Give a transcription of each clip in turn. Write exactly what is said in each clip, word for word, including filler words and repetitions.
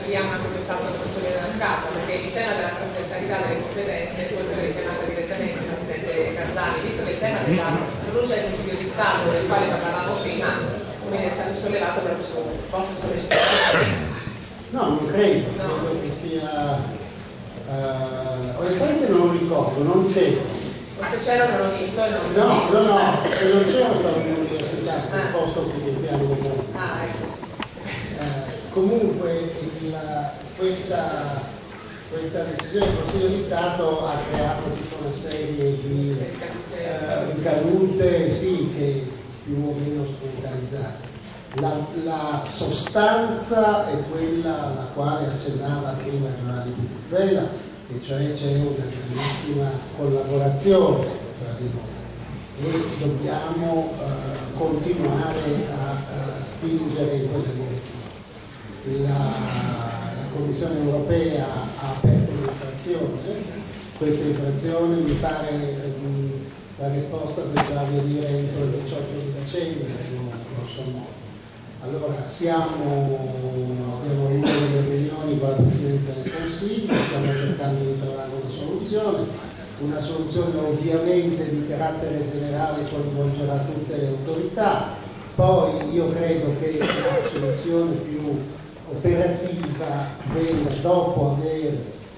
trasferiamo anche quest'altro sassolino nella scatola, perché il tema della trasversalità delle competenze, forse l'ha richiamato direttamente il Presidente Cardani, visto che il tema della pronuncia del Consiglio di Stato, del quale parlavamo prima, come è stato sollevato proprio su vostra sollecitazione. No, non credo, no. Credo che sia... Uh, onestamente non lo ricordo, non c'ero. O se c'era non l'ho visto e non so. No, no, no, se non c'ero stavo in università, ah. Un posto che mi piano comune. Ah, ecco. Uh, comunque la, questa, questa decisione del Consiglio di Stato ha creato tutta una serie di uh, cadute, sì, che più o meno strumentalizzate. La, la sostanza è quella alla quale accennava prima Giovanni Pitruzzella, e cioè c'è una grandissima collaborazione tra di noi e dobbiamo uh, continuare a, a spingere in quella direzione. La, la Commissione europea ha aperto un'infrazione, questa infrazione mi pare um, la risposta dovrà venire entro il diciotto di dicembre, non, non so molto. Allora, siamo, abbiamo avuto delle riunioni con la Presidenza del Consiglio, stiamo cercando di trovare una soluzione, una soluzione ovviamente di carattere generale coinvolgerà tutte le autorità, poi io credo che la soluzione più operativa venga dopo aver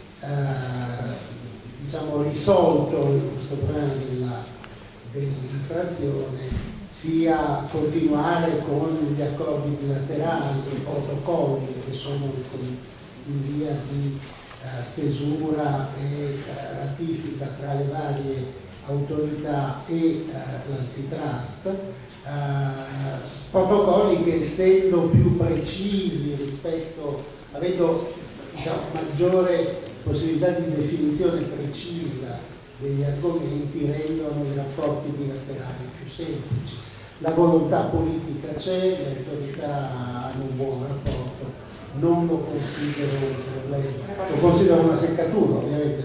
eh, diciamo, risolto questo problema della, dell'infrazione, sia continuare con gli accordi bilaterali, i protocolli che sono in via di uh, stesura e uh, ratifica tra le varie autorità e uh, l'antitrust, uh, protocolli che, essendo più precisi rispetto, avendo diciamo, maggiore possibilità di definizione precisa degli argomenti, rendono i rapporti bilaterali più semplici. La volontà politica c'è, le autorità hanno un buon rapporto, non lo considero un problema, lo considero una seccatura ovviamente,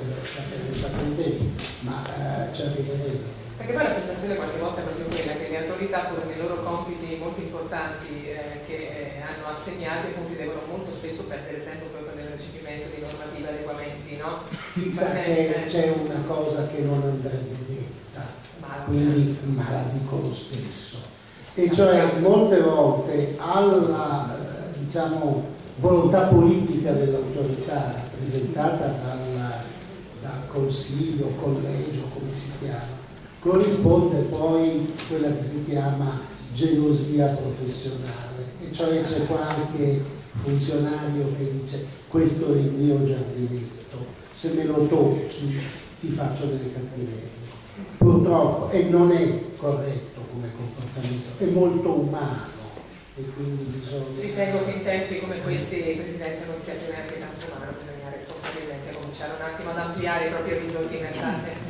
ma eh, ci arriveremo. Perché poi la sensazione qualche volta è proprio quella che le autorità, pur nei loro compiti molto importanti eh, che eh, hanno assegnato, appunto, devono molto spesso perdere tempo proprio nel recepimento di normative adeguamenti, no? Sì, sa, c'è, c'è una cosa che non andrebbe detta, ma, quindi, ma la dico lo stesso, e cioè molte volte alla diciamo, volontà politica dell'autorità rappresentata dal, dal Consiglio, Collegio, come si chiama, corrisponde poi quella che si chiama gelosia professionale, e cioè c'è qualche funzionario che dice questo è il mio giardinetto, se me lo tocchi ti faccio delle cattiverie. Purtroppo, e non è corretto come comportamento, è molto umano, e quindi bisogna... Ritengo che in tempi come questi, Presidente, non sia più neanche tanto umano, bisogna responsabilmente cominciare un attimo ad ampliare i propri orizzonti mentali.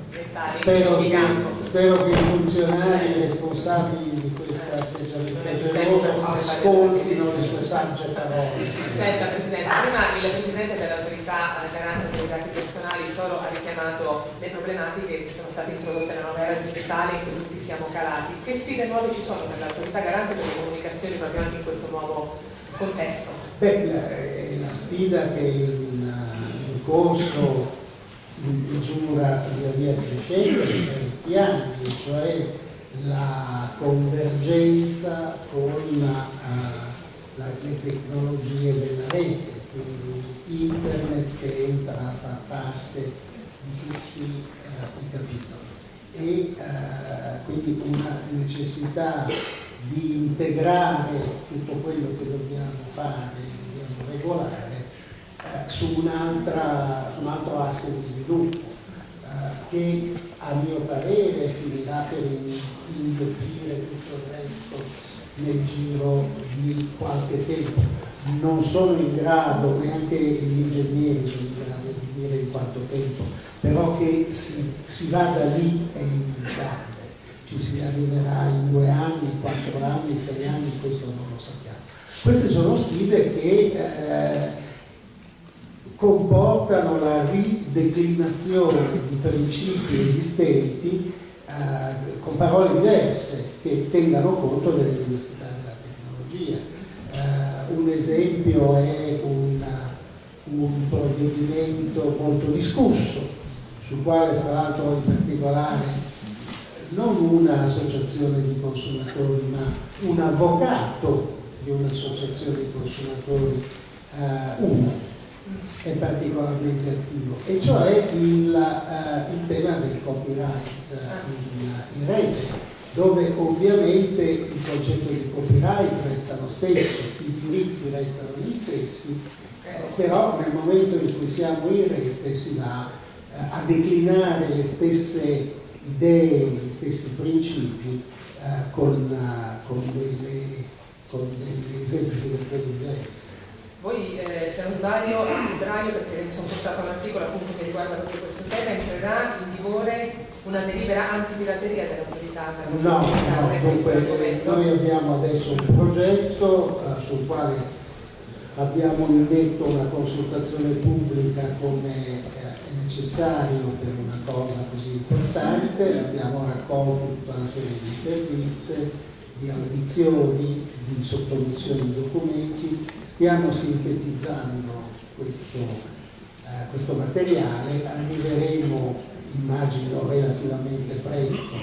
Spero che, spero che i funzionari responsabili di questa atteggiamento geloso ascoltino le sue sagge parole. Senta, Presidente, prima il Presidente dell'autorità garante dei dati personali solo ha richiamato le problematiche che sono state introdotte nella nuova era digitale in cui tutti siamo calati. Che sfide nuove ci sono per l'autorità garante per le comunicazioni proprio anche in questo nuovo contesto? Beh, la, la sfida che in, in corso in misura via via crescente per piani, cioè la convergenza con uh, la, le tecnologie della rete, quindi internet che entra a far parte di tutti uh, i capitoli, e uh, quindi una necessità di integrare tutto quello che dobbiamo fare, dobbiamo regolare su, un'altra, su un altro asse di sviluppo eh, che a mio parere finirà per indebolire tutto il resto nel giro di qualche tempo. Non sono in grado, neanche gli ingegneri sono in grado di dire in quanto tempo, però che si, si vada lì è inevitabile, ci si arriverà in due anni, quattro anni, sei anni, questo non lo sappiamo. Queste sono sfide che eh, comportano la rideclinazione di principi esistenti eh, con parole diverse che tengano conto delle diversità della tecnologia. Eh, un esempio è un un provvedimento molto discusso, sul quale tra l'altro in particolare non un'associazione di consumatori ma un avvocato di un'associazione di consumatori, eh, uno, è particolarmente attivo, e cioè il, eh, il tema del copyright in, in rete, dove ovviamente il concetto di copyright resta lo stesso, i diritti restano gli stessi, eh, però nel momento in cui siamo in rete si va eh, a declinare le stesse idee, gli stessi principi eh, con, uh, con, delle, con delle esemplificazioni diverse. Voi, eh, se non sbaglio, a febbraio, perché mi sono portato un articolo appunto che riguarda proprio questo tema, entrerà in vigore una delibera antipirateria dell'autorità. No, no, dunque noi abbiamo adesso un progetto uh, sul quale abbiamo indetto una consultazione pubblica come eh, è necessario per una cosa così importante, abbiamo raccolto tutta una serie di interviste, di audizioni, di sottomissioni di documenti, stiamo sintetizzando questo, eh, questo materiale, arriveremo, immagino relativamente presto,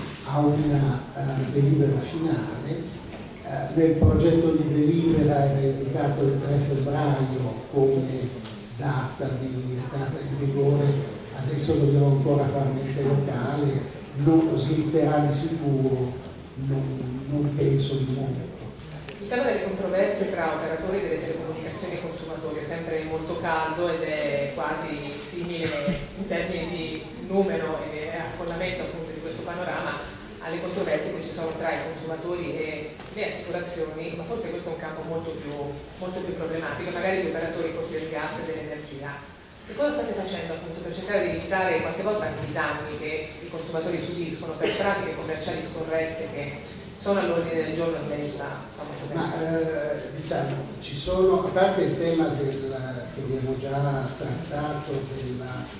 a una uh, delibera finale. Uh, nel progetto di delibera era indicato il tre febbraio come data di entrata in vigore, adesso dobbiamo ancora fare mente locale, non slitterà di sicuro, non, non penso di molto. Il tema delle controversie tra operatori delle telecomunicazioni e consumatori è sempre molto caldo ed è quasi simile in termini di numero e affondamento appunto di questo panorama alle controversie che ci sono tra i consumatori e le assicurazioni, ma forse questo è un campo molto più, molto più problematico, magari gli operatori forti del gas e dell'energia. E cosa state facendo appunto per cercare di limitare qualche volta anche i danni che i consumatori subiscono per pratiche commerciali scorrette che sono all'ordine del giorno di lei sa molto bene? Ma eh, diciamo, ci sono, a parte il tema del, che abbiamo già trattato della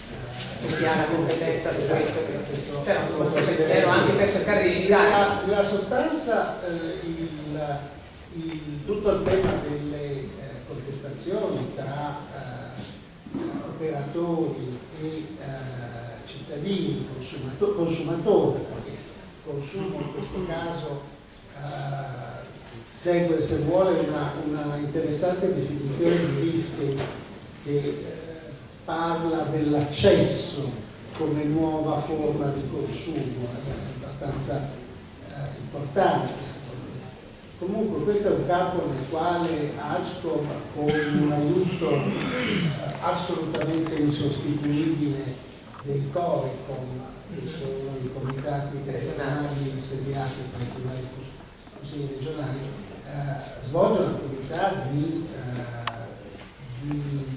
su chi ha la competenza su questo, però un suo pensiero anche per cercare di limitare. La, la sostanza, eh, il, il, tutto il tema delle eh, contestazioni tra eh, operatori e eh, cittadini, consumato, consumatori, perché consumo in questo caso eh, segue, se vuole, una, una interessante definizione di Rief che, che eh, parla dell'accesso come nuova forma di consumo, è abbastanza eh, importante secondo me. Comunque questo è un campo nel quale Agcom, con un aiuto eh, assolutamente insostituibile dei Coricom, che sono i comitati regionali insediati presso i vari consigli regionali, eh, svolge un'attività di, eh, di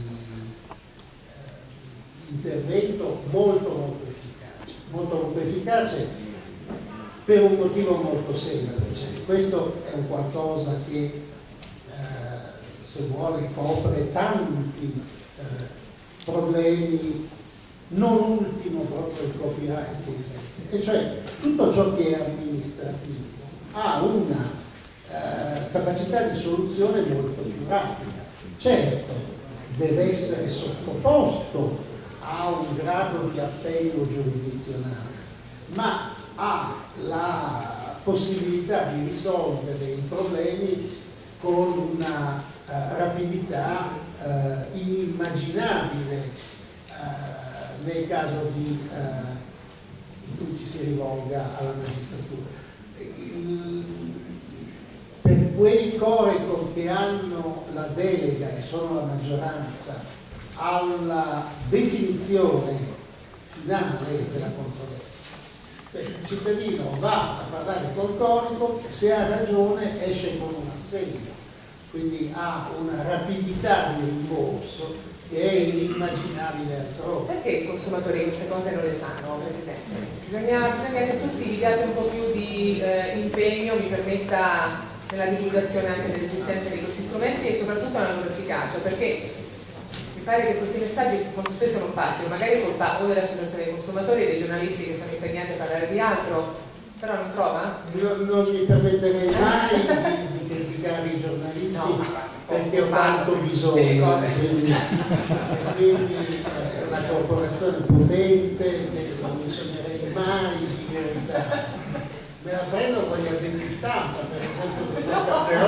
intervento molto molto efficace, molto molto efficace per un motivo molto semplice. Questo è un qualcosa che eh, se vuole copre tanti eh, problemi, non ultimo proprio il copyright, e cioè tutto ciò che è amministrativo ha una eh, capacità di soluzione molto più rapida. Certo, deve essere sottoposto ha un grado di appello giurisdizionale, ma ha la possibilità di risolvere i problemi con una uh, rapidità uh, inimmaginabile uh, nel caso di, uh, in cui ci si rivolga alla magistratura. Il, per quei Corecom che hanno la delega e sono la maggioranza alla definizione finale della controversia, il cittadino va a parlare col Corecom, se ha ragione esce con un assegno, quindi ha una rapidità di rimborso che è inimmaginabile altrove. Perché i consumatori queste cose non le sanno, Presidente? Bisogna, bisogna che tutti vi diate un po' più di eh, impegno, mi permetta, nella divulgazione anche dell'esistenza di questi strumenti e soprattutto nella loro efficacia, perché mi pare che questi messaggi molto spesso non passino, magari colpa o dell'associazione dei consumatori e dei giornalisti che sono impegnati a parlare di altro, però non trova? Non, non mi permetterei mai di, di criticare i giornalisti. No, perché ho tanto bisogno, quindi, quindi è una corporazione potente che non mi sognerei mai di diventare. Me la prendo con gli addetti stampa, per esempio, per no,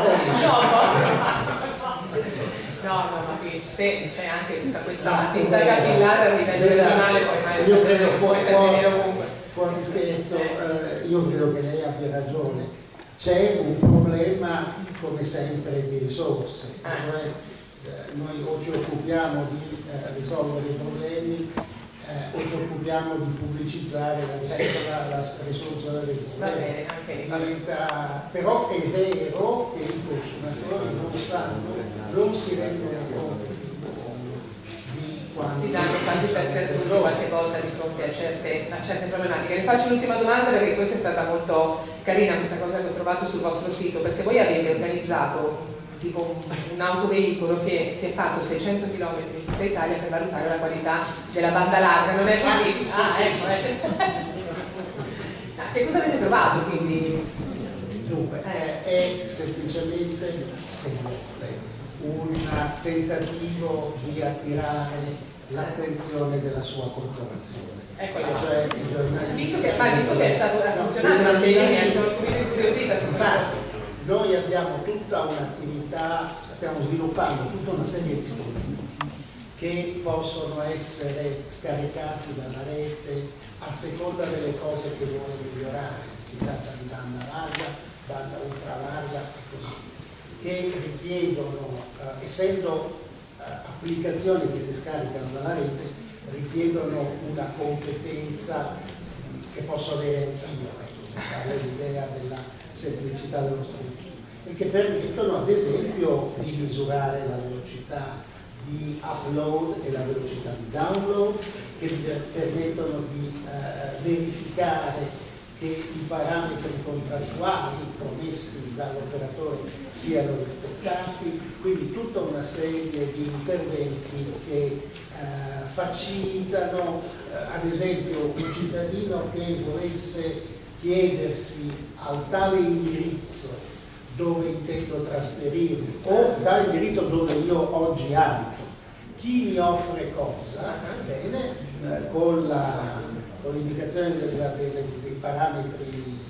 no, no, no, ma qui se c'è anche tutta questa attività capillare a livello regionale, poi mai io credo fuori, fuori, ovunque. fuori scherzo, eh, io credo che lei abbia ragione. C'è un problema, come sempre, di risorse, ah. cioè eh, noi o ci occupiamo di eh, risolvere i problemi eh, o ci occupiamo di pubblicizzare la risorsa, la risorsa del diventa. Però è vero che i consumatori non sanno, non si rendono conto di quanto si danno quasi per perduti qualche volta di fronte a certe, a certe problematiche. Vi faccio l'ultima domanda perché questa è stata molto carina, questa cosa che ho trovato sul vostro sito, perché voi avete organizzato tipo un, un autoveicolo che si è fatto seicento chilometri in tutta Italia per valutare la qualità della banda larga, non è così? Ah, sì, ah sì, ecco, eh. Che cosa avete trovato quindi? Dunque, eh. è semplicemente semplice, un tentativo di attirare l'attenzione della sua corporazione. Eccola. Cioè, i giornali visto che, ma visto che è stato ha funzionato, no, anche io sono subito incuriosita. Infatti, noi abbiamo tutta un'attività, stiamo sviluppando tutta una serie di strumenti che possono essere scaricati dalla rete a seconda delle cose che vuole migliorare, se si tratta di banda larga, banda ultralarga e così, che richiedono, eh, essendo eh, applicazioni che si scaricano dalla rete, richiedono una competenza che posso avere anch'io, ecco, per dare l'idea della semplicità dello strumento, e che permettono ad esempio di misurare la velocità di upload e la velocità di download, che permettono di eh, verificare che i parametri contrattuali promessi dall'operatore siano rispettati, quindi tutta una serie di interventi che eh, facilitano, eh, ad esempio, un cittadino che volesse chiedersi al tale indirizzo dove intendo trasferirmi o tale indirizzo dove io oggi abito, chi mi offre cosa, bene, eh, con l'indicazione dei parametri di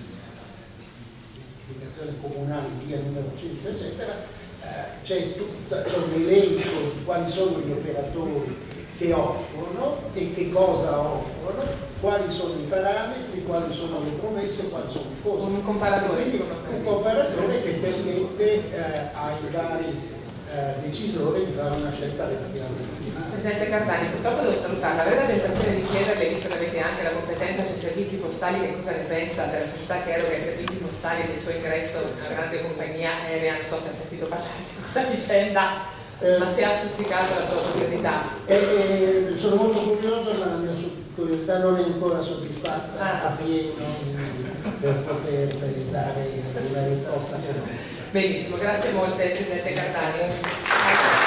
identificazione comunale, via numero cento, eccetera, eh, c'è un elenco di quali sono gli operatori che offrono e che cosa offrono, quali sono i parametri, quali sono le promesse, quali sono i costi. Un comparatore, quindi, un comparatore che permette eh, ai vari eh, decisori di fare una scelta relativamente ottimale. Presidente Cardani, purtroppo devo salutarla, avrei la tentazione di chiederle, visto che avete anche la competenza sui servizi postali, che cosa ne pensa della società che eroga i servizi postali e del suo ingresso in una grande compagnia aerea, non so se ha sentito parlare di questa vicenda. Eh, ma se ha stuzzicato la sua curiosità? Eh, eh, sono molto curioso, ma la mia curiosità non è ancora soddisfatta ah. a pieno per poter dare una risposta. Benissimo, grazie molte Presidente Cardani.